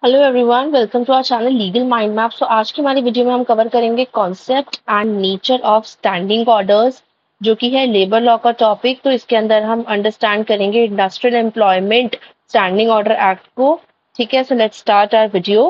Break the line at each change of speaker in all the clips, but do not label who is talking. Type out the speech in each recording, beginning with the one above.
Hello everyone, welcome to our channel legal mind map. आज की हमारी वीडियो में हम कवर करेंगे concept and nature of standing orders, जो कि है लेबर लॉ का टॉपिक। तो इसके अंदर हम अंडरस्टैंड करेंगे industrial employment standing order act को। ठीक है, so let's start our video.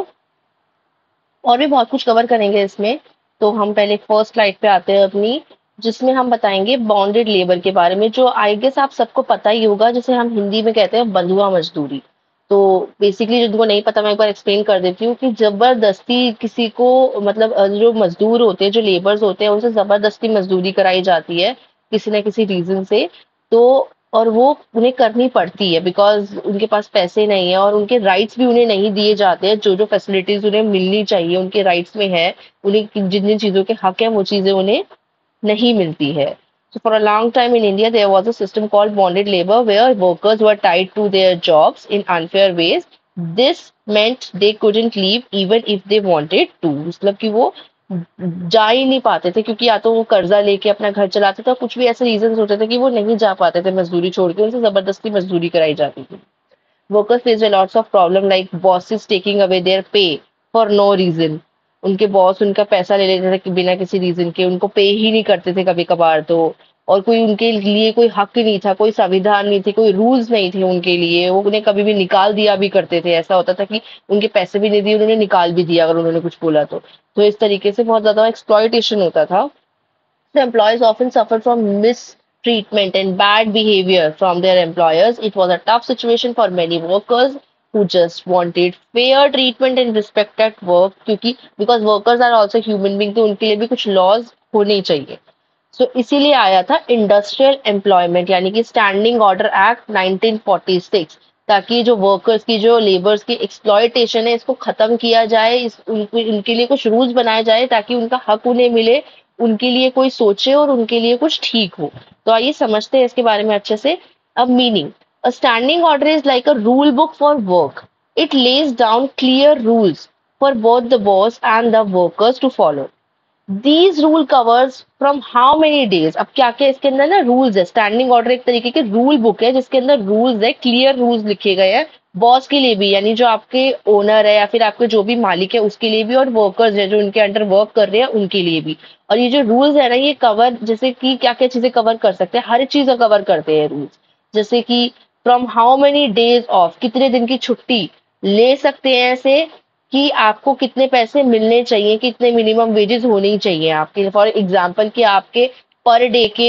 और भी बहुत कुछ कवर करेंगे इसमें। तो हम पहले फर्स्ट स्लाइड पे आते हैं अपनी, जिसमें हम बताएंगे बॉन्डेड लेबर के बारे में, जो आई गेस आप सबको पता ही होगा, जिसे हम हिंदी में कहते हैं बंधुआ मजदूरी। तो बेसिकली जिनको नहीं पता मैं एक बार एक्सप्लेन कर देती हूँ कि जबरदस्ती किसी को, मतलब जो मजदूर होते हैं, जो लेबर्स होते हैं, उनसे जबरदस्ती मजदूरी कराई जाती है किसी ना किसी रीजन से। तो और वो उन्हें करनी पड़ती है बिकॉज उनके पास पैसे नहीं है और उनके राइट्स भी उन्हें नहीं दिए जाते हैं। जो जो फैसिलिटीज उन्हें मिलनी चाहिए उनके राइट्स में है, उन्हें जिन जिन चीजों के हक है वो चीजें उन्हें नहीं मिलती है। So for a long time in India, there was a system called bonded labor where workers were tied to their jobs in unfair ways. This meant they couldn't leave even if they wanted to. मतलब कि वो जा ही नहीं पाते थे, क्योंकि या तो वो कर्जा लेके अपना घर चलाते थे, कुछ भी ऐसे रीजन होते थे कि वो नहीं जा पाते थे मजदूरी छोड़ के, उनसे जबरदस्ती मजदूरी कराई जाती थी। Workers faced a lots of problem like bosses taking away their pay for no reason. उनके बॉस उनका पैसा ले लेते थे बिना किसी रीजन के, उनको पे ही नहीं करते थे कभी कभार तो। और कोई उनके लिए कोई हक नहीं था, कोई संविधान नहीं थे, कोई रूल्स नहीं थे उनके लिए। वो उन्हें कभी भी निकाल दिया भी करते थे। ऐसा होता था कि उनके पैसे भी नहीं दिए, उन्होंने निकाल भी दिया अगर उन्होंने कुछ बोला तो इस तरीके से बहुत ज्यादा एक्सप्लॉयटेशन होता था। So employees often suffered from mistreatment and bad behavior from their employers. It was a tough situation for many workers who just wanted fair treatment and respect at work, क्योंकि because workers are also human being, तो उनके लिए भी कुछ laws होने चाहिए। इसीलिए आया था इंडस्ट्रियल एम्प्लॉयमेंट यानी कि स्टैंडिंग ऑर्डर एक्ट 1946, ताकि जो वर्कर्स की, जो लेबर्स की एक्सप्लॉयटेशन है, इसको खत्म किया जाए। उनके लिए कुछ रूल्स बनाए जाए ताकि उनका हक उन्हें मिले, उनके लिए कोई सोचे और उनके लिए कुछ ठीक हो। तो आइए समझते हैं इसके बारे में अच्छे से। अब meaning: a standing order is like a rule book for work. It lays down clear rules for both the boss and the workers to follow. These rule covers from how many days. अब क्या क्या इसके अंदर ना rules है। Standing order एक तरीके की रूल बुक है जिसके अंदर रूल्स है, क्लियर रूल्स लिखे गए हैं, बॉस के लिए भी, यानी जो आपके ओनर है या फिर आपके जो भी मालिक है उसके लिए भी, और वर्कर्स है जो उनके अंडर वर्क कर रहे हैं उनके लिए भी। और ये जो रूल्स है ना, ये कवर, जैसे कि क्या क्या चीजें कवर कर सकते हैं, हर चीज कवर करते हैं रूल्स। जैसे कि from how many days off, कितने दिन की छुट्टी ले सकते हैं ऐसे, कि आपको कितने पैसे मिलने चाहिए, कितने मिनिमम वेजेस होनी चाहिए आपके। फॉर एग्जांपल कि आपके पर डे के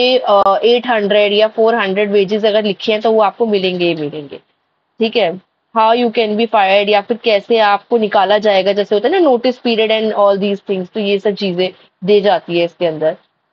800 या 400 वेजेस अगर लिखे हैं तो वो आपको मिलेंगे ही मिलेंगे। ठीक है। How you can be fired, या फिर कैसे आपको निकाला जाएगा, जैसे होता है ना notice period and all these things, तो ये सब चीजें दे जाती है इसके अंदर।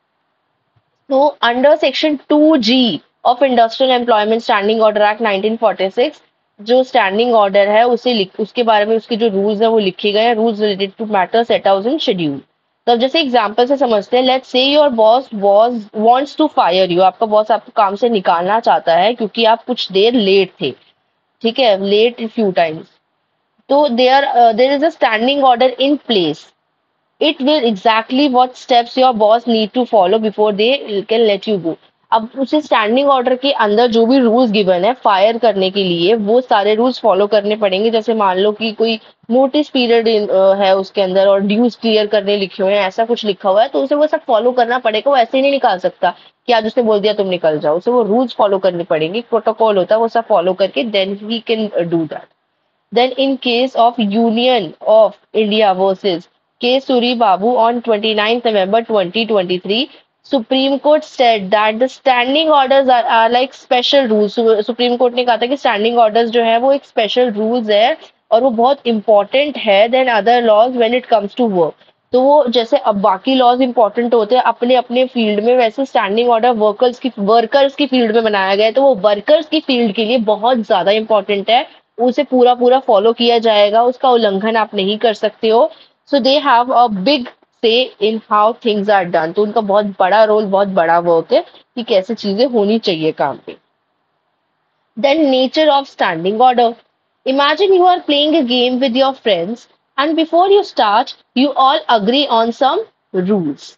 तो under section 2G of industrial employment standing order act 1946, जो स्टैंडिंग ऑर्डर है उसके बारे में उसके जो रूल्स है वो लिखे गए हैं, rules related to matter set out in schedule. तो अब जैसे एग्जांपल से समझते हैं। Let's say your boss wants to fire you. आपका बॉस आपको काम से निकालना चाहता है क्योंकि आप कुछ देर लेट थे। ठीक है, लेट फ्यू टाइम्स। तो there is a standing order in place. It will exactly what steps your boss need to follow before they can let you go. अब उसे स्टैंडिंग ऑर्डर के अंदर जो भी रूल्स गिवन है फायर करने के लिए, वो सारे रूल्स फॉलो करने पड़ेंगे। जैसे मान लो कि कोई नोटिस पीरियड है उसके अंदर और ड्यूज क्लियर करने लिखे हुए हैं, ऐसा कुछ लिखा हुआ है, तो उसे वो सब फॉलो करना पड़ेगा। वो ऐसे ही नहीं निकाल सकता कि आज उसने बोल दिया तुम निकल जाओ। उसे वो रूल्स फॉलो करने पड़ेंगे, प्रोटोकॉल होता है, वो सब फॉलो करके देन ही can do that. Then, in case of Union of India versus K. Suri Babu on 29th November 2023, Supreme Court said that the standing orders are like special rules. Supreme Court ने कहा था कि standing orders जो है वो एक special rules है और वो बहुत important है than other laws when it comes to work. तो वो जैसे अब बाकी लॉज इंपॉर्टेंट होते हैं अपने अपने फील्ड में, वैसे स्टैंडिंग ऑर्डर वर्कर्स की फील्ड में बनाया गया है, तो वो वर्कर्स की फील्ड के लिए बहुत ज्यादा इंपॉर्टेंट है। उसे पूरा पूरा फॉलो किया जाएगा, उसका उल्लंघन आप नहीं कर सकते हो। सो they have a big say in how things are done. तो उनका बहुत बड़ा रोल, बहुत बड़ा वर्क है कि कैसे चीजें होनी चाहिए काम पे। Then, nature of standing order. Imagine you are playing a game with your friends, and before you start, you all agree on some rules.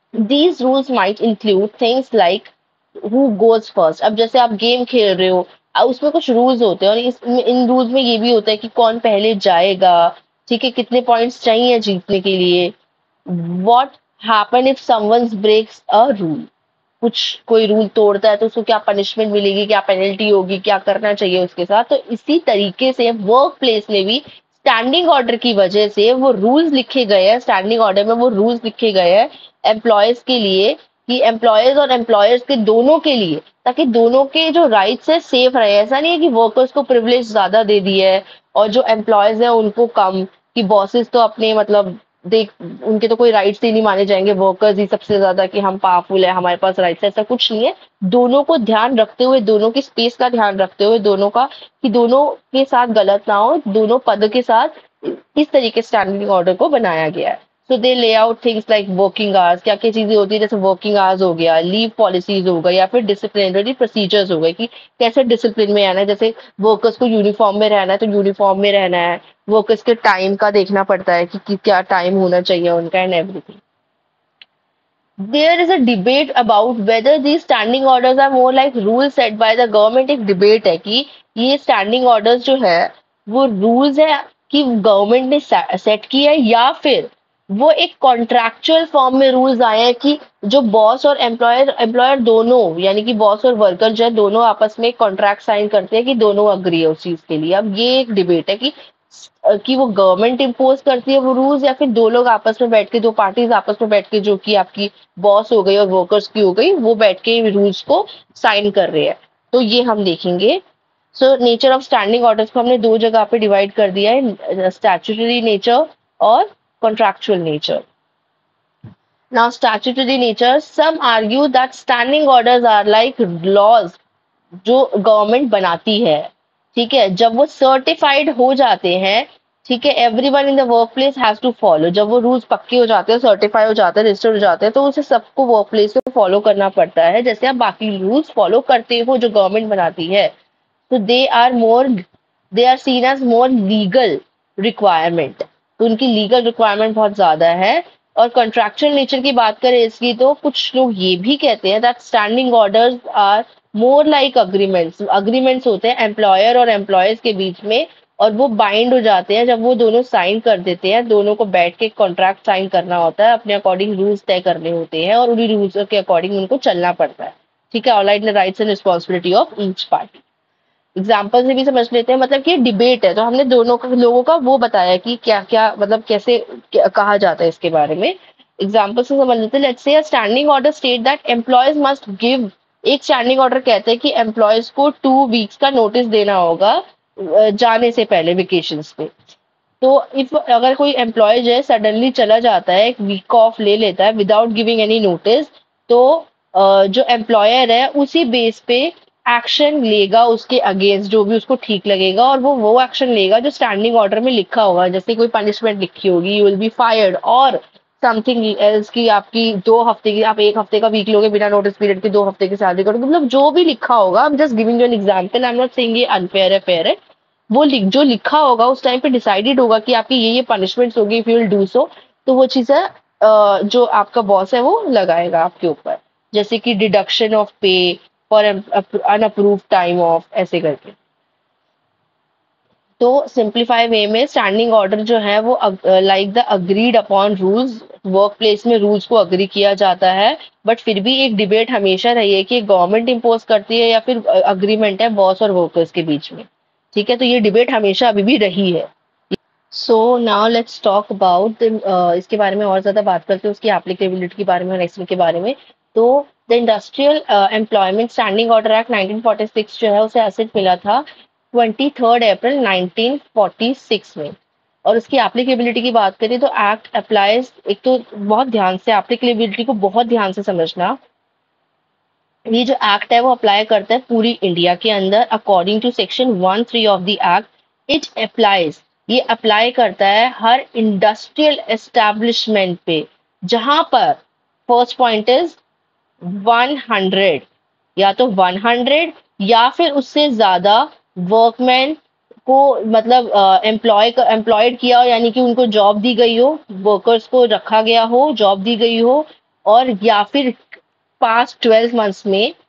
These rules might include things like who goes first. अब जैसे आप game खेल रहे हो उसमें कुछ rules होते हैं और इन रूल्स में ये भी होता है कि कौन पहले जाएगा, ठीक है, कितने पॉइंट्स चाहिए जीतने के लिए। What happen if someone breaks a rule, कुछ कोई रूल तोड़ता है तो उसको क्या पनिशमेंट मिलेगी, क्या पेनल्टी होगी, क्या करना चाहिए उसके साथ। तो इसी तरीके से वर्क प्लेस में भी स्टैंडिंग ऑर्डर की वजह से वो रूल्स लिखे गए हैं, स्टैंडिंग ऑर्डर में वो रूल्स लिखे गए हैं एम्प्लॉयज के लिए, कि एम्प्लॉयज और एम्प्लॉयर्स के दोनों के लिए, ताकि दोनों के जो राइट्स है सेफ रहे। ऐसा नहीं है कि वर्कर्स को प्रिविलेज ज्यादा दे दिया है और जो एम्प्लॉयज है उनको कम, कि बॉसेस तो अपने मतलब देख उनके तो कोई राइट्स ही नहीं माने जाएंगे, वर्कर्स ही सबसे ज्यादा कि हम पावरफुल है, हमारे पास राइट्स है, ऐसा कुछ नहीं है। दोनों को ध्यान रखते हुए, दोनों की स्पेस का ध्यान रखते हुए, दोनों का, कि दोनों के साथ गलत ना हो, दोनों पद के साथ इस तरीके स्टैंडिंग ऑर्डर को बनाया गया है। So they lay out things like working hours, क्या क्या चीजें होती है, जैसे वर्किंग आवर्स हो गया, लीव पॉलिसीज हो गई, या फिर डिसिप्लिनरी प्रोसीजर्स हो गए कि कैसे डिसिप्लिन में आना है। जैसे वर्कर्स को यूनिफॉर्म में रहना है तो यूनिफॉर्म में रहना है, वर्कर्स के टाइम का देखना पड़ता है कि क्या टाइम होना चाहिए उनका and everything. There is a debate about whether these standing orders are more like rules set by the government। एक डिबेट है कि ये स्टैंडिंग ऑर्डर्स जो है वो रूल्स है कि गवर्नमेंट ने सेट किया है, या फिर वो एक कॉन्ट्रैक्चुअल फॉर्म में रूल्स आए हैं कि जो बॉस और एम्प्लॉयर एम्प्लॉयर दोनों, यानी कि बॉस और वर्कर जो है दोनों आपस में कॉन्ट्रैक्ट साइन करते हैं कि दोनों अग्री है उस चीज के लिए। अब ये एक डिबेट है कि वो गवर्नमेंट इम्पोज करती है वो रूल्स, या फिर दो लोग आपस में बैठ के, दो पार्टीज आपस में बैठ के, जो कि आपकी बॉस हो गई और वर्कर्स की हो गई, वो बैठ के रूल्स को साइन कर रहे हैं। तो ये हम देखेंगे। So nature of standing orders को हमने दो जगह पे डिवाइड कर दिया है, स्टैट्यूटरी नेचर और contractual nature. Now statutory nature, some argue that standing orders are like laws जो गवर्नमेंट बनाती है, ठीक है, जब वो सर्टिफाइड हो जाते हैं, ठीक है, everyone in the work place has to follow. जब वो रूल्स पक्के हो जाते हैं, सर्टिफाई हो जाते हैं, रजिस्टर्ड हो जाते हैं, तो उसे सबको वर्क प्लेस में फॉलो करना पड़ता है, जैसे आप बाकी रूल्स फॉलो करते हो जो गवर्नमेंट बनाती है। तो they are seen as more legal requirement, तो उनकी लीगल रिक्वायरमेंट बहुत ज्यादा है। और कॉन्ट्रैक्चुअल नेचर की बात करें इसकी, तो कुछ लोग ये भी कहते हैं that standing orders are more like agreements. Agreements होते हैं एम्प्लॉयर और एम्प्लॉयर्स के बीच में, और वो बाइंड हो जाते हैं जब वो दोनों साइन कर देते हैं। दोनों को बैठ के कॉन्ट्रैक्ट साइन करना होता है, अपने अकॉर्डिंग रूल्स तय करने होते हैं और उन्हीं रूल्स के अकॉर्डिंग उनको चलना पड़ता है, ठीक है, alright the rights and responsibility of each party. Example से भी समझ लेते हैं, मतलब कि डिबेट है तो हमने दोनों का लोगों का वो बताया कि क्या क्या मतलब कैसे कहा जाता है इसके बारे में। एग्जाम्पल से समझ लेते हैं। Let's say standing order state that employees must give, एक स्टैंडिंग ऑर्डर कहते हैं कि एम्प्लॉयज को 2 वीक्स का नोटिस देना होगा जाने से पहले वेकेशन पे। तो इफ अगर कोई एम्प्लॉय जो है सडनली चला जाता है, एक वीक ऑफ ले लेता है विदाउट गिविंग एनी नोटिस, तो जो एम्प्लॉयर है उसी बेस पे एक्शन लेगा उसके अगेंस्ट, जो भी उसको ठीक लगेगा, और वो एक्शन लेगा जो स्टैंडिंग ऑर्डर में लिखा होगा। जैसे कोई पनिशमेंट लिखी होगी, यू विल बी फायर्ड, और समथिंग एल्स की आपकी 2 हफ्ते की, आप 1 हफ्ते का वीक लोगे बिना नोटिस पीरियड के, 2 हफ्ते की सैलरी करोगे, मतलब जो भी लिखा होगा। I am just giving you an example, I am not saying ये अनफेयर है, फेयर है। वो जो लिखा होगा उस टाइम पे डिसाइडेड होगा कि आपकी ये पनिशमेंट्स होगी if you will do so. तो वो चीजें जो आपका बॉस है वो लगाएगा आपके ऊपर, जैसे कि deduction of pay for unapproved time off, ऐसे करके। तो सिंप्लीफाई वे में स्टैंडिंग ऑर्डर जो है वो like the agreed upon rules, work place में रूल्स को अग्री किया जाता है, बट फिर भी एक डिबेट हमेशा रही है कि गवर्नमेंट इम्पोज करती है या फिर अग्रीमेंट है बॉस और वर्कर्स के बीच में, ठीक है। तो ये डिबेट हमेशा अभी भी रही है। So now let's talk about इसके बारे में और ज्यादा बात करते हैं, उसकी एप्लीकेबिलिटी के बारे में और एक्शन के बारे में। तो the industrial employment standing order act 1946 जो है उसे एसेट मिला था 23 अप्रैल 1946 में। और उसकी एप्लीकेबिलिटी की बात करें तो एक्ट अप्लाइज, एक तो बहुत ध्यान से एप्लीकेबिलिटी को बहुत ध्यान से समझना, ये जो एक्ट है वो अप्लाई करता है पूरी इंडिया के अंदर according to section 1(3) of the act. It applies, ये अप्लाई करता है हर इंडस्ट्रियल एस्टेब्लिशमेंट पे जहां पर, फर्स्ट पॉइंट इज 100, या तो 100 या फिर उससे ज्यादा वर्कमैन को, मतलब एम्प्लॉयड किया हो, यानी कि उनको जॉब दी गई हो, वर्कर्स को रखा गया हो, जॉब दी गई हो, और या फिर पास्ट 12 मंथ्स में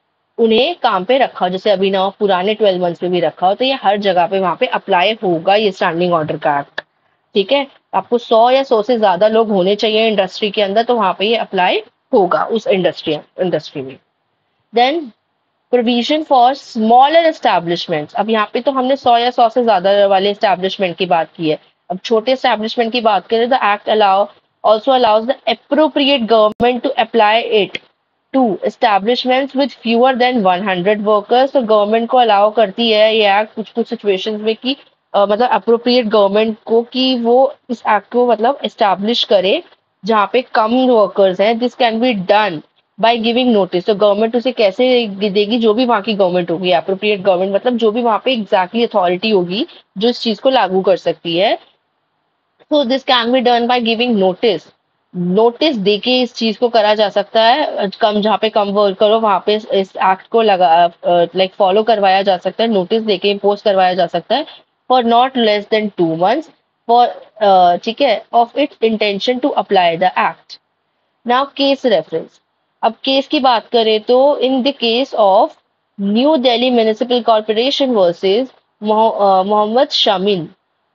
उन्हें काम पे रखा हो, जैसे अभी ना पुराने 12 मंथ्स में भी रखा हो, तो ये हर जगह पे वहां पे अप्लाई होगा ये स्टैंडिंग ऑर्डर का एक्ट। ठीक है, आपको 100 या 100 से ज्यादा लोग होने चाहिए इंडस्ट्री के अंदर, तो वहां पे ये अप्लाई होगा उस इंडस्ट्री में। Then provision for smaller establishments. अब यहाँ पे तो हमने 100 या 100 से ज्यादा वाले एस्टैब्लिशमेंट की बात की है। अब छोटे एस्टैब्लिशमेंट की बात करें तो act allows the appropriate government to apply it to establishments with fewer than 100 workers. तो गवर्नमेंट को अलाउ करती है ये एक्ट कुछ कुछ सिचुएशंस में कि मतलब अप्रोप्रिएट गवर्नमेंट को कि वो इस एक्ट को मतलब एस्टैब्लिश करे जहाँ पे कम वर्कर्स हैं। This can be done by giving notice. तो गवर्नमेंट उसे कैसे देगी, जो भी वहाँ की गवर्नमेंट होगी, अप्रोप्रिएट गवर्नमेंट मतलब जो भी वहाँ पे एग्जैक्टली अथॉरिटी होगी जो इस चीज को लागू कर सकती है। So this can be done by giving notice. Notice देके इस चीज को करा जा सकता है। कम जहाँ पे कम वर्क करो वहां पे इस एक्ट को लगा लाइक फॉलो करवाया जा सकता है, नोटिस देके इम्पोज करवाया जा सकता है for not less than 2 months for ठीक है of its intention to apply the act. Now case reference. अब केस की बात करें तो in the case of New Delhi municipal corporation versus Mohammed Shamin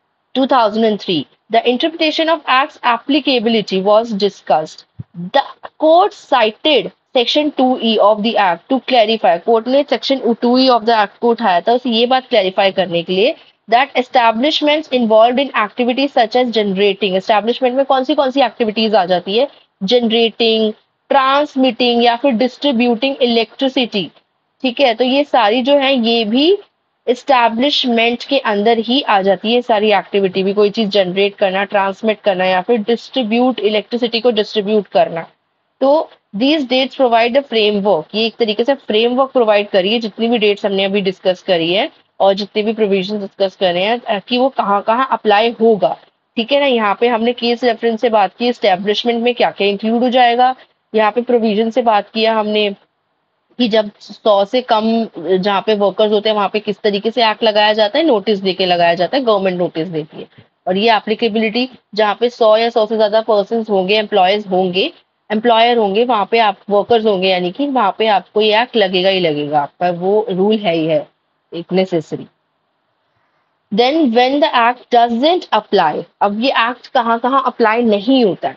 2003, the interpretation of Act's applicability was discussed. The court cited Section 2E of the Act to clarify. Court ने Section 2E of the Act को उठाया था उसे ये बात clarify करने के लिए that establishments involved in activities such as generating, establishment में कौन सी activities आ जाती है, generating, transmitting या फिर distributing electricity। ठीक है, तो ये सारी जो है ये भी एस्टैब्लिशमेंट के अंदर ही आ जाती है सारी एक्टिविटी भी, कोई चीज जनरेट करना, ट्रांसमिट करना या फिर डिस्ट्रीब्यूट, इलेक्ट्रिसिटी को डिस्ट्रीब्यूट करना। तो these dates provide a framework, ये एक तरीके से फ्रेमवर्क प्रोवाइड करी है जितनी भी डेट्स हमने अभी डिस्कस करी है और जितने भी प्रोविजन डिस्कस करे हैं कि वो कहाँ कहाँ अप्लाई होगा। ठीक है ना, यहाँ पे हमने केस रेफरेंस से बात की एस्टेब्लिशमेंट में क्या क्या इंक्लूड हो जाएगा, यहाँ पे प्रोविजन से बात किया हमने कि जब 100 से कम जहाँ पे वर्कर्स होते हैं वहां पे किस तरीके से एक्ट लगाया जाता है, नोटिस देके लगाया जाता है, गवर्नमेंट नोटिस देती है। और ये एप्लीकेबिलिटी जहाँ पे 100 या 100 से ज्यादा पर्सन होंगे, एम्प्लॉयर होंगे, वहां पे आप वर्कर्स होंगे, यानी कि वहां पे आपको ये एक्ट लगेगा ही लगेगा, आपका वो रूल है ही है एक necessary. Then when the act doesn't apply, अब ये एक्ट कहाँ कहाँ अप्लाई नहीं होता है।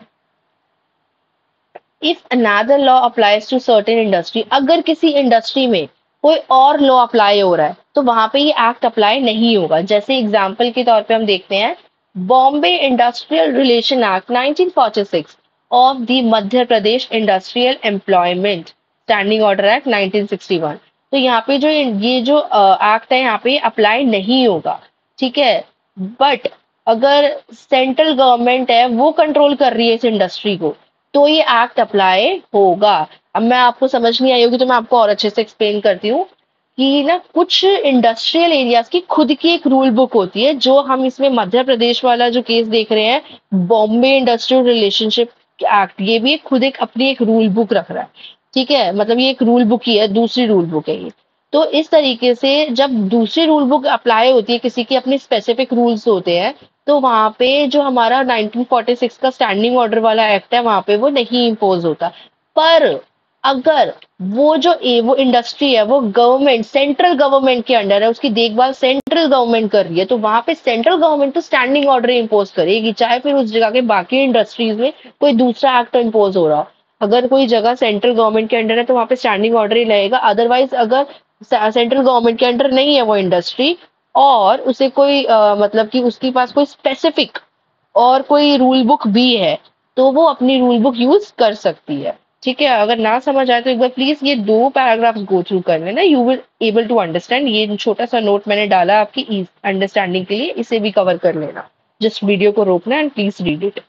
If another law applies to certain industry, अगर किसी इंडस्ट्री में कोई और लॉ अप्लाई हो रहा है तो वहां पे ये एक्ट अप्लाई नहीं होगा। जैसे एग्जांपल के तौर पे हम देखते हैं Bombay industrial relation act 1946 of the Madhya Pradesh industrial employment standing order act 1961। तो यहाँ पे जो ये जो एक्ट है यहाँ पे अप्लाई नहीं होगा। ठीक है, बट अगर सेंट्रल गवर्नमेंट है वो कंट्रोल कर रही है इस इंडस्ट्री को तो ये एक्ट अप्लाई होगा। अब मैं आपको समझ नहीं आई होगी तो मैं आपको और अच्छे से एक्सप्लेन करती हूँ कि ना कुछ इंडस्ट्रियल एरियाज की खुद की एक रूल बुक होती है, जो हम इसमें मध्य प्रदेश वाला जो केस देख रहे हैं बॉम्बे इंडस्ट्रियल रिलेशनशिप एक्ट, ये भी खुद एक अपनी एक रूल बुक रख रहा है। ठीक है, मतलब ये एक रूल बुक ही है, दूसरी रूल बुक है ये। तो इस तरीके से जब दूसरी रूल बुक अप्लाई होती है, किसी के अपने स्पेसिफिक रूल्स होते हैं, तो वहां पे जो हमारा 1946 का स्टैंडिंग ऑर्डर वाला एक्ट है वहां पे वो नहीं इम्पोज होता। पर अगर वो इंडस्ट्री है वो गवर्नमेंट सेंट्रल गवर्नमेंट के अंडर है, उसकी देखभाल सेंट्रल गवर्नमेंट कर रही है, तो वहां पे सेंट्रल गवर्नमेंट तो स्टैंडिंग ऑर्डर इम्पोज करेगी, चाहे फिर उस जगह के बाकी इंडस्ट्रीज में कोई दूसरा एक्ट इम्पोज हो रहा हो। अगर कोई जगह सेंट्रल गवर्नमेंट के अंडर है तो वहां पे स्टैंडिंग ऑर्डर ही लगेगा। अदरवाइज अगर सेंट्रल गवर्नमेंट के अंडर नहीं है वो इंडस्ट्री और उसे कोई मतलब कि उसके पास कोई स्पेसिफिक और कोई रूल बुक भी है तो वो अपनी रूल बुक यूज कर सकती है। ठीक है, अगर ना समझ आए तो एक बार प्लीज ये 2 पैराग्राफ गो थ्रू कर लेना, you will able to understand. ये छोटा सा नोट मैंने डाला आपकी अंडरस्टैंडिंग के लिए, इसे भी कवर कर लेना। जस्ट वीडियो को रोकना एंड प्लीज रीड इट।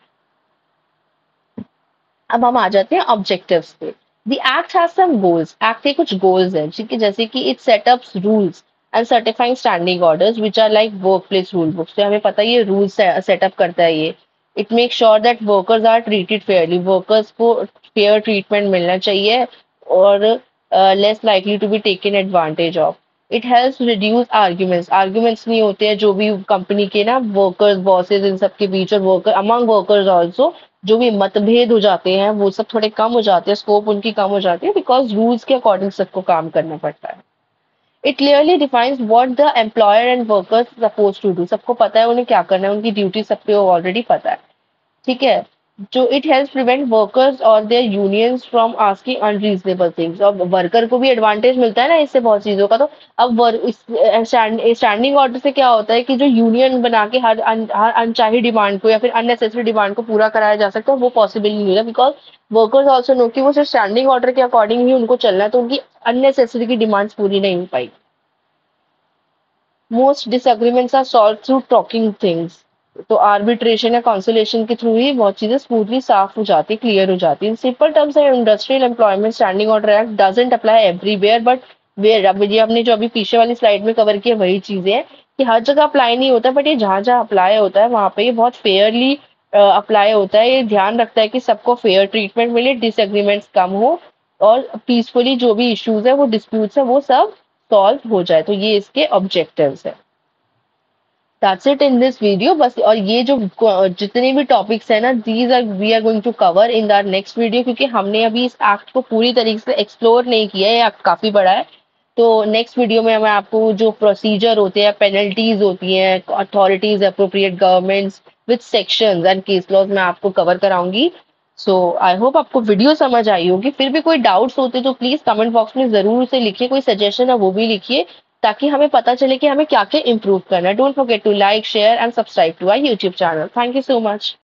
अब हम आ जाते हैं ऑब्जेक्टिव्स पे। The act has some goals, act के कुछ गोल्स हैं, ठीक है, जैसे कि it setups rules and certifying standing orders which are like work place rule books. तो हमें पता है ये रूल्स सेटअप करता है ये। It make sure that workers are treated fairly, workers को फेयर ट्रीटमेंट मिलना चाहिए और less likely to be taken advantage of. It helps reduce arguments, arguments नहीं होते हैं जो भी कंपनी के ना वर्कर्स बॉसेस इन सब के बीच और वर्कर अमंग वर्कर्स ऑल्सो, जो भी मतभेद हो जाते हैं वो सब थोड़े कम हो जाते हैं, स्कोप उनकी कम हो जाती है, बिकॉज रूल्स के अकॉर्डिंग सबको काम करना पड़ता है। It clearly defines what the employer and workers suppose to do, सबको पता है उन्हें क्या करना है, उनकी ड्यूटी सबको ऑलरेडी पता है। ठीक है। जो इट हेल्प्स प्रिवेंट वर्कर्स और their unions from asking unreasonable things, और वर्कर को भी एडवांटेज मिलता है ना इससे बहुत चीजों का। तो अब स्टैंडिंग ऑर्डर से क्या होता है कि जो यूनियन बना के हर अनचाही डिमांड को या फिर अननेसेसरी डिमांड को पूरा कराया जा सकता है, वो पॉसिबल नहीं होगा, बिकॉज वर्कर्स ऑल्सो नो कि वो सिर्फ स्टैंडिंग ऑर्डर के अकॉर्डिंग ही उनको चलना है, तो उनकी अननेसेसरी की डिमांड्स पूरी नहीं हो पाई। Most disagreements are solve through talking things, तो आर्बिट्रेशन या कॉन्सोलेशन के थ्रू ही बहुत चीजें स्मूथली साफ हो जाती, क्लियर हो जाती। इन सिंपल टर्म्स है, industrial employment standing order act doesn't apply everywhere, but where, अब ये हमने जो अभी पीछे वाली स्लाइड में कवर किया वही चीजें हैं कि हर जगह अप्लाई नहीं होता, बट ये जहां जहां अप्लाई होता है वहां पे ये बहुत फेयरली अप्लाई होता है। ये ध्यान रखता है कि सबको फेयर ट्रीटमेंट मिले, डिसएग्रीमेंट्स कम हो, और पीसफुली जो भी इश्यूज है, वो डिस्प्यूट्स है, वो सब सॉल्व हो जाए। तो ये इसके ऑब्जेक्टिव्स है। That's it in this video बस। और ये जो जितने भी टॉपिक्स है ना, these are we are going to cover in the next video, क्योंकि हमने अभी इस एक्ट को पूरी तरीके से एक्सप्लोर नहीं किया है, ये एक्ट काफी बड़ा है। तो नेक्स्ट वीडियो में मैं आपको जो प्रोसीजर होते हैं, पेनल्टीज होती हैं, authorities, appropriate governments with sections and case laws मैं आपको कवर कराऊंगी। सो आई होप आपको वीडियो समझ आई होगी। फिर भी कोई डाउट्स होते तो प्लीज कमेंट बॉक्स में जरूर से लिखिए, कोई सजेशन है वो भी लिखिए, ताकि हमें पता चले कि हमें क्या क्या इम्प्रूव करना है। Don't forget to like, share and subscribe to our YouTube channel. Thank you so much.